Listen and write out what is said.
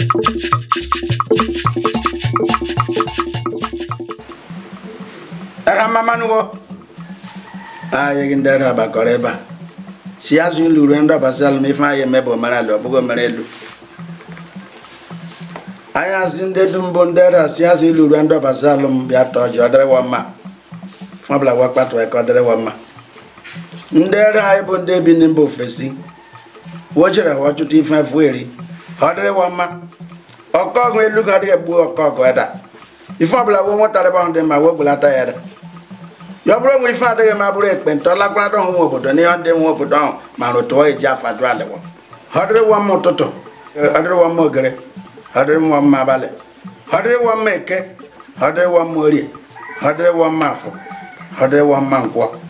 Era mamanugo. Aye gindera bakoreba. Si azun lurendo basal mi fa ye mebo maralo bugo marelu. Aya zinde dumbondera si azun lurendo basalum bia tojo dere wama. Fabla wakpato e kodere wama. Ndera ay bonde bi nimbo fesi. Wojere wajuti fa fueri. Hodere wama. Okogun elu gari ebu okogo eda. Ifabla wo motare ba onde ma wo bulata eda. Yobro mu ifa de ma buru ekpento lagbara don wo obodo ni onde wo obodo ma ro to eja fadu alewo. Hodere wama toto. Hodere wama ogere. Hodere wama bale. Hodere wama eke. Hodere wama ori. Hodere wama afo. Hodere wama nkwo.